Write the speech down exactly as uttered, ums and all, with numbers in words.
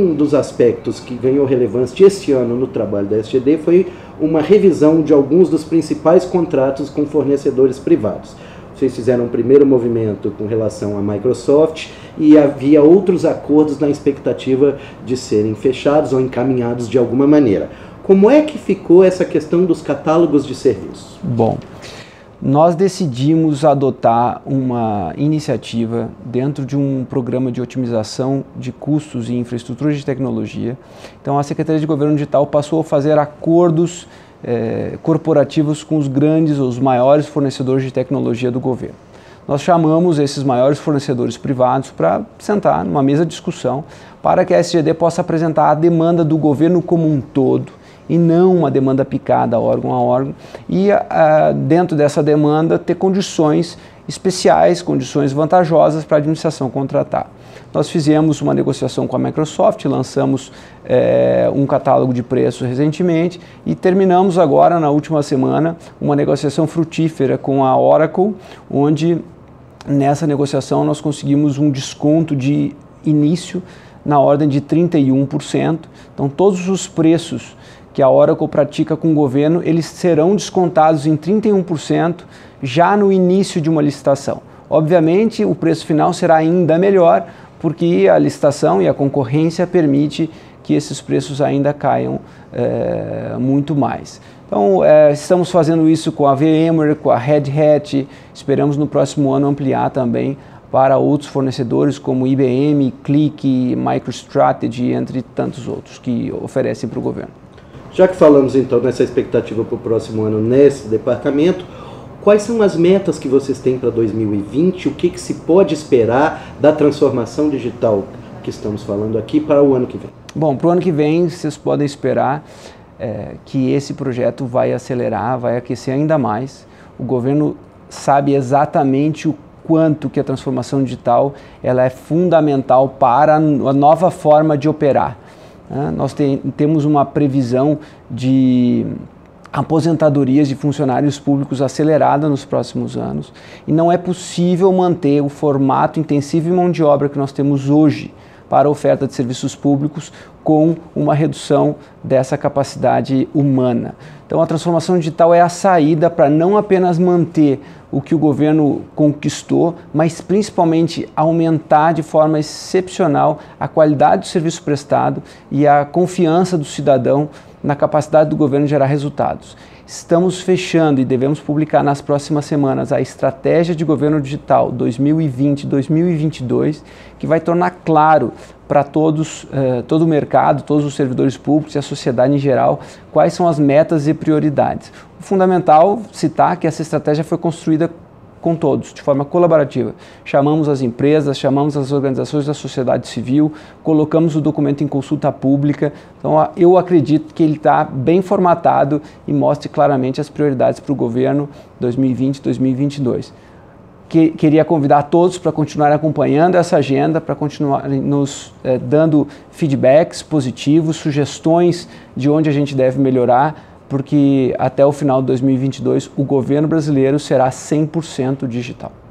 um dos aspectos que ganhou relevância este ano no trabalho da S G D foi uma revisão de alguns dos principais contratos com fornecedores privados. Vocês fizeram um primeiro movimento com relação à Microsoft e havia outros acordos na expectativa de serem fechados ou encaminhados de alguma maneira. Como é que ficou essa questão dos catálogos de serviços? Bom, nós decidimos adotar uma iniciativa dentro de um programa de otimização de custos e infraestrutura de tecnologia. Então, a Secretaria de Governo Digital passou a fazer acordos eh, corporativos com os grandes, os maiores fornecedores de tecnologia do governo. Nós chamamos esses maiores fornecedores privados para sentar numa mesa de discussão para que a S G D possa apresentar a demanda do governo como um todo, e não uma demanda picada órgão a órgão, e uh, dentro dessa demanda ter condições especiais, condições vantajosas para a administração contratar. Nós fizemos uma negociação com a Microsoft, lançamos eh, um catálogo de preços recentemente e terminamos agora, na última semana, uma negociação frutífera com a Oracle, onde nessa negociação nós conseguimos um desconto de início na ordem de trinta e um por cento. Então todos os preços que a Oracle pratica com o governo, eles serão descontados em trinta e um por cento já no início de uma licitação. Obviamente, o preço final será ainda melhor, porque a licitação e a concorrência permite que esses preços ainda caiam é, muito mais. Então, é, estamos fazendo isso com a VMware, com a Red Hat, esperamos no próximo ano ampliar também para outros fornecedores como I B M, Click, MicroStrategy, entre tantos outros que oferecem para o governo. Já que falamos então nessa expectativa para o próximo ano nesse departamento, quais são as metas que vocês têm para dois mil e vinte? O que, que se pode esperar da transformação digital que estamos falando aqui para o ano que vem? Bom, para o ano que vem vocês podem esperar é, que esse projeto vai acelerar, vai aquecer ainda mais. O governo sabe exatamente o quanto que a transformação digital ela é fundamental para a nova forma de operar. Nós tem, temos uma previsão de aposentadorias de funcionários públicos acelerada nos próximos anos e não é possível manter o formato intensivo e mão de obra que nós temos hoje para a oferta de serviços públicos com uma redução dessa capacidade humana. Então a transformação digital é a saída para não apenas manter o que o governo conquistou, mas principalmente aumentar de forma excepcional a qualidade do serviço prestado e a confiança do cidadão na capacidade do governo de gerar resultados. Estamos fechando e devemos publicar nas próximas semanas a Estratégia de Governo Digital dois mil e vinte a dois mil e vinte e dois, que vai tornar claro para todos, eh, todo o mercado, todos os servidores públicos e a sociedade em geral, quais são as metas e prioridades. O fundamental citar que essa estratégia foi construída com todos, de forma colaborativa. Chamamos as empresas, chamamos as organizações da sociedade civil, colocamos o documento em consulta pública. Então, eu acredito que ele está bem formatado e mostre claramente as prioridades para o governo dois mil e vinte a dois mil e vinte e dois. Que, queria convidar todos para continuarem acompanhando essa agenda, para continuarem nos eh, dando feedbacks positivos, sugestões de onde a gente deve melhorar, porque até o final de dois mil e vinte e dois o governo brasileiro será cem por cento digital.